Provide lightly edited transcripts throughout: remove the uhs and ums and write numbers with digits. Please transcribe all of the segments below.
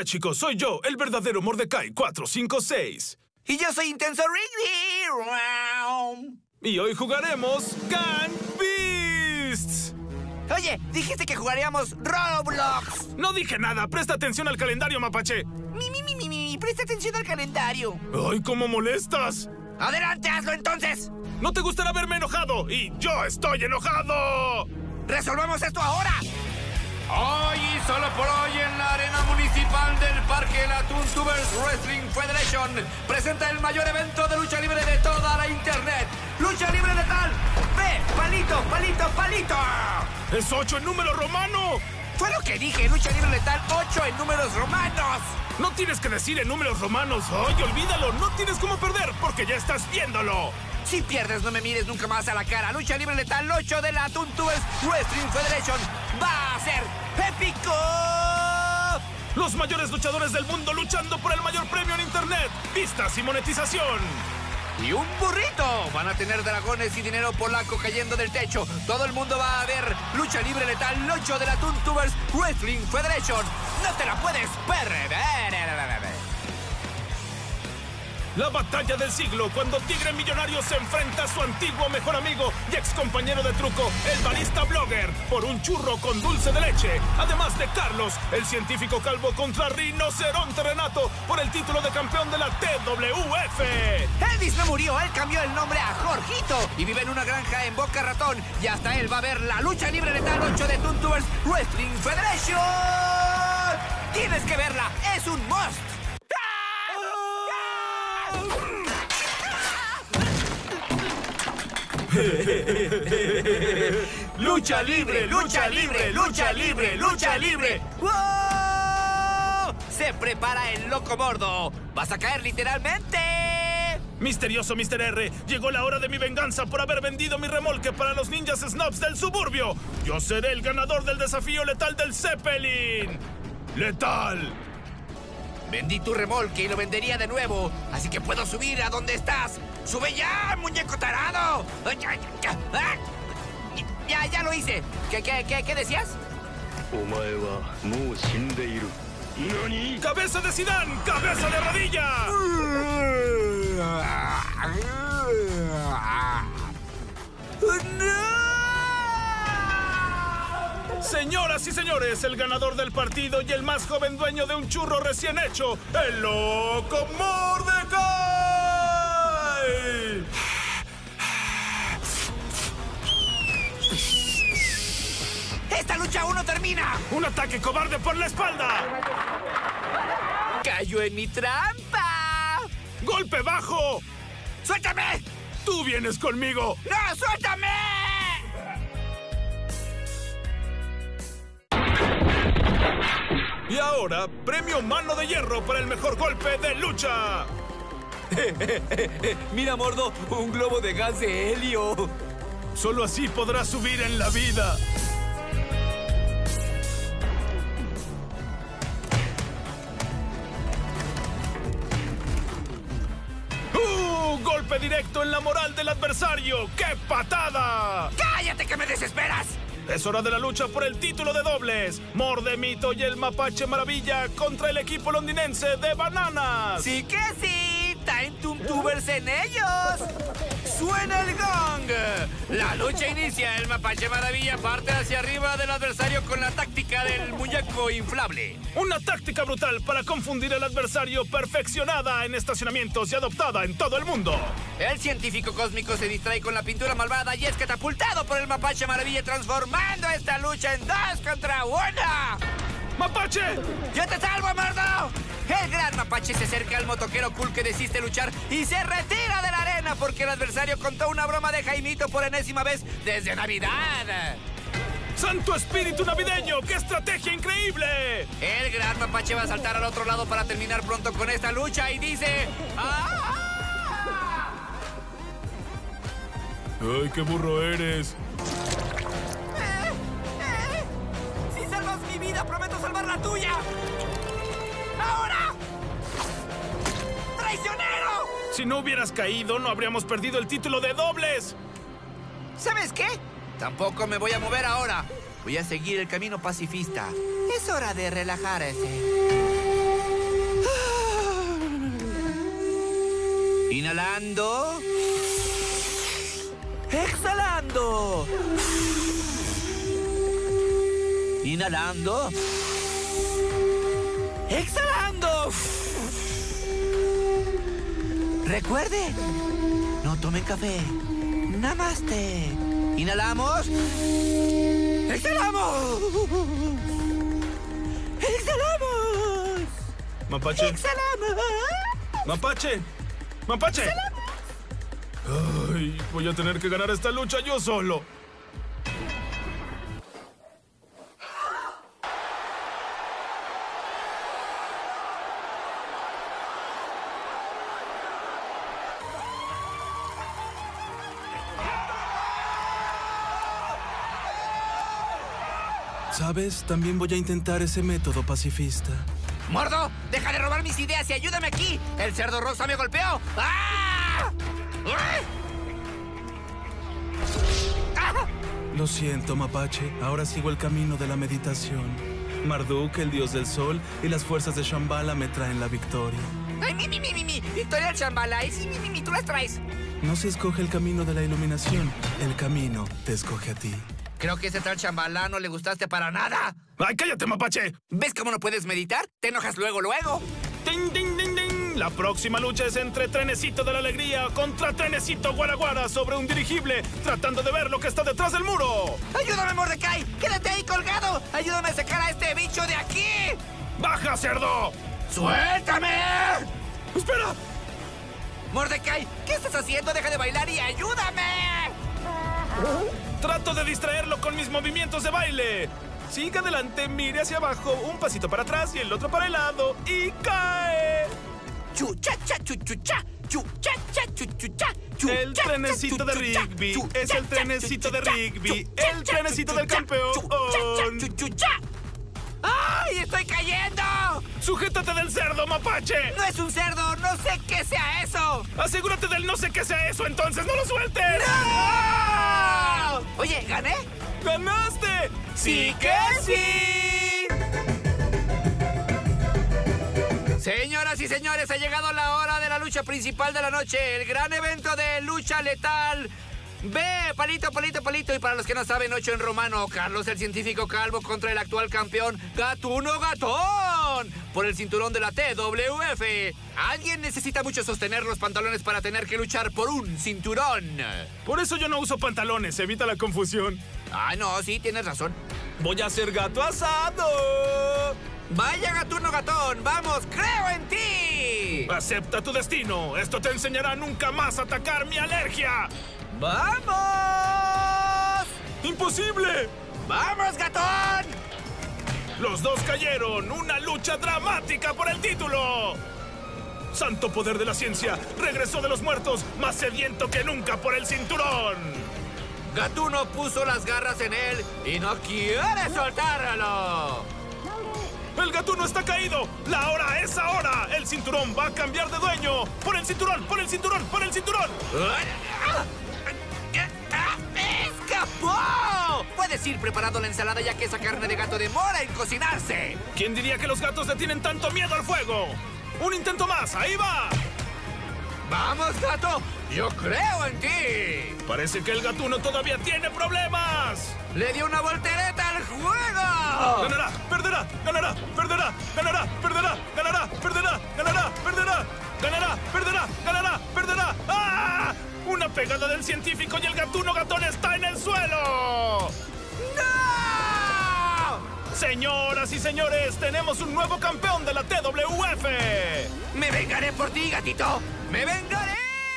Hola chicos, soy yo, el verdadero Mordecai 456. Y yo soy Intenso Rigby. Y hoy jugaremos Gang Beasts. Oye, dijiste que jugaríamos Roblox. No dije nada, presta atención al calendario, mapache. Presta atención al calendario. ¡Ay, cómo molestas! ¡Adelante, hazlo entonces! No te gustará verme enojado, y yo estoy enojado. ¡Resolvamos esto ahora! Hoy y solo por hoy en la arena municipal del Parque la Toontubers Wrestling Federation presenta el mayor evento de lucha libre de toda la internet. ¡Lucha libre letal! ¡Ve! ¡Palito, palito, palito! ¡Es 8 en número romano! Fue lo que dije, lucha libre letal 8 en números romanos. No tienes que decir en números romanos. ¡Ay, olvídalo! No tienes cómo perder porque ya estás viéndolo. Si pierdes, no me mires nunca más a la cara. Lucha libre letal 8 de la Toontubers Wrestling Federation va a ser épico. Los mayores luchadores del mundo luchando por el mayor premio en internet, vistas y monetización. Y un burrito. Van a tener dragones y dinero polaco cayendo del techo. Todo el mundo va a ver lucha libre letal 8 de la Toontubers Wrestling Federation. No te la puedes perder. La batalla del siglo, cuando Tigre Millonario se enfrenta a su antiguo mejor amigo y ex compañero de truco, el barista blogger, por un churro con dulce de leche. Además de Carlos, el científico calvo contra Rinoceronte Renato por el título de campeón de la TWF. Elvis no murió, él cambió el nombre a Jorgito y vive en una granja en Boca Ratón. Y hasta él va a ver la lucha libre letal 8 de Toontubers Wrestling Federation. Tienes que verla, es un must. ¡Lucha libre, lucha libre, lucha libre, lucha libre! ¡Wow! Se prepara el loco Mordo. ¿Vas a caer literalmente? Misterioso Mr. R, llegó la hora de mi venganza por haber vendido mi remolque para los ninjas snobs del suburbio. Yo seré el ganador del desafío letal del Zeppelin. ¡Letal! Vendí tu remolque y lo vendería de nuevo, así que puedo subir a donde estás. ¡Sube ya, muñeco tarado! Ya lo hice. ¿Qué decías? ¡Cabeza de Zidane! ¡Cabeza de rodilla! Señoras y señores, el ganador del partido y el más joven dueño de un churro recién hecho, el loco Mordecai. ¡Esta lucha aún no termina! ¡Un ataque cobarde por la espalda! ¡Cayó en mi trampa! ¡Golpe bajo! ¡Suéltame! ¡Tú vienes conmigo! ¡No, suéltame! Y ahora, premio Mano de Hierro para el mejor golpe de lucha. Mira, Mordo, un globo de gas de helio. Solo así podrás subir en la vida. ¡Golpe directo en la moral del adversario! ¡Qué patada! ¡Cállate que me desesperas! Es hora de la lucha por el título de dobles. Mordemito y el Mapache Maravilla contra el equipo londinense de Bananas. ¡Sí que sí! ¡Time Toontubers en ellos! ¡Suena el gong! La lucha inicia. El Mapache Maravilla parte hacia arriba del adversario con la táctica del muñeco inflable. Una táctica brutal para confundir al adversario, perfeccionada en estacionamientos y adoptada en todo el mundo. El científico cósmico se distrae con la pintura malvada y es catapultado por el Mapache Maravilla, transformando esta lucha en 2 contra 1. ¡Mapache! ¡Yo te salvo, Mordo! El gran Mapache se acerca al motoquero cool que desiste luchar y se retira de la arena porque el adversario contó una broma de Jaimito por enésima vez desde Navidad. ¡Santo espíritu navideño! ¡Qué estrategia increíble! El gran Mapache va a saltar al otro lado para terminar pronto con esta lucha y dice... ¡Ah! ¡Ay, qué burro eres! ¡Si salvas mi vida, prometo salvar la tuya! ¡Ahora! ¡Traicionero! Si no hubieras caído, no habríamos perdido el título de dobles. ¿Sabes qué? Tampoco me voy a mover ahora. Voy a seguir el camino pacifista. Es hora de relajarse. Inhalando. Exhalando. Inhalando. Exhalando. Recuerde, no tomen café. Namaste. Inhalamos. Exhalamos. Exhalamos. Mapache. Exhalamos. Mapache. Mapache. Ay, voy a tener que ganar esta lucha yo solo. ¿Sabes? También voy a intentar ese método pacifista. ¡Mordo! ¡Deja de robar mis ideas y ayúdame aquí! ¡El cerdo rosa me golpeó! ¡Ah! ¡Ah! Lo siento, Mapache. Ahora sigo el camino de la meditación. Marduk, el dios del sol, y las fuerzas de Shambhala me traen la victoria. ¡Ay, mi! Victoria del Shambhala. ¡Ay, sí, mi! ¡Tú la traes! No se escoge el camino de la iluminación. El camino te escoge a ti. Creo que ese tal Shambhala no le gustaste para nada. ¡Ay, cállate, Mapache! ¿Ves cómo no puedes meditar? Te enojas luego. ¡Ding, ding, ding, ding! La próxima lucha es entre Trenecito de la Alegría contra Trenecito Guaraguara sobre un dirigible, tratando de ver lo que está detrás del muro. ¡Ayúdame, Mordecai! ¡Quédate ahí colgado! ¡Ayúdame a sacar a este bicho de aquí! ¡Baja, cerdo! ¡Suéltame! ¡Espera! Mordecai, ¿qué estás haciendo? ¡Deja de bailar y ayúdame! Trato de distraerlo con mis movimientos de baile. Siga adelante, mire hacia abajo, un pasito para atrás y el otro para el lado y cae. Chuchacha, chuchucha, chuchacha, chuchucha. El trenecito de Rigby, es el trenecito de Rigby, el trenecito del campeón. ¡Ay, estoy cayendo! ¡Sujétate del cerdo, Mapache! ¡No es un cerdo! ¡No sé qué sea eso! ¡Asegúrate del no sé qué sea eso, entonces no lo sueltes! ¡No! Oye, ¿gané? ¡Ganaste! ¡Sí que sí! Señoras y señores, ha llegado la hora de la lucha principal de la noche, el gran evento de lucha letal. Ve, palito, palito, palito. Y para los que no saben, 8 en romano, Carlos el científico calvo contra el actual campeón Gatuno Gatón por el cinturón de la TWF. Alguien necesita mucho sostener los pantalones para tener que luchar por un cinturón. Por eso yo no uso pantalones, evita la confusión. Ah, no, sí, tienes razón. Voy a ser gato asado. Vaya, Gatuno Gatón, vamos, creo en ti. Acepta tu destino. Esto te enseñará a nunca más a atacar mi alergia. ¡Vamos! ¡Imposible! ¡Vamos, Gatón! Los dos cayeron. Una lucha dramática por el título. Santo poder de la ciencia. Regresó de los muertos, más sediento que nunca por el cinturón. Gatuno puso las garras en él y no quiere soltarlo. El Gatuno está caído. La hora es ahora. El cinturón va a cambiar de dueño. Por el cinturón, por el cinturón, por el cinturón. ¡Escapó! Puedes ir preparando la ensalada ya que esa carne de gato demora en cocinarse. ¿Quién diría que los gatos le tienen tanto miedo al fuego? Un intento más, ahí va. ¡Vamos, gato! ¡Yo creo en ti! Parece que el Gatuno todavía tiene problemas. ¡Le dio una voltereta al juego! Ganará, perderá, ganará, perderá, ganará, perderá, ganará, perderá, ganará, perderá, ganará, perderá, ganará, perderá. ¡Ah! Una pegada del científico y el Gatuno Gatón está en el suelo. ¡No! Señoras y señores, tenemos un nuevo campeón de la TWF. ¡Me vengaré por ti, gatito! ¡Me vengaré!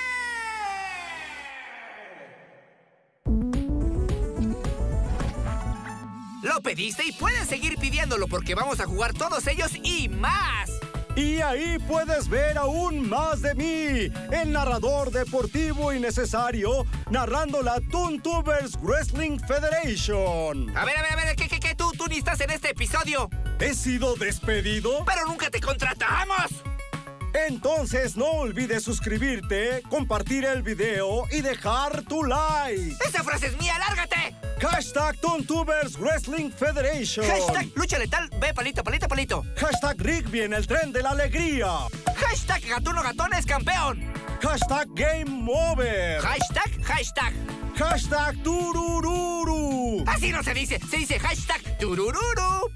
Lo pediste y puedes seguir pidiéndolo porque vamos a jugar todos ellos y más. Y ahí puedes ver aún más de mí, el narrador deportivo y necesario, narrando la Toontubers Wrestling Federation. A ver, ¿qué? ¿Tú ni estás en este episodio? ¿He sido despedido? ¡Pero nunca te contratamos! Entonces no olvides suscribirte, compartir el video y dejar tu like. ¡Esa frase es mía! ¡Lárgate! Hashtag Toontubers Wrestling Federation. Hashtag lucha letal, ve palito, palito, palito. Hashtag Rigby en el tren de la alegría. Hashtag Gatuno Gatón es campeón. Hashtag Game Over. Hashtag. Hashtag Turururu. Así no se dice, se dice hashtag Turururu.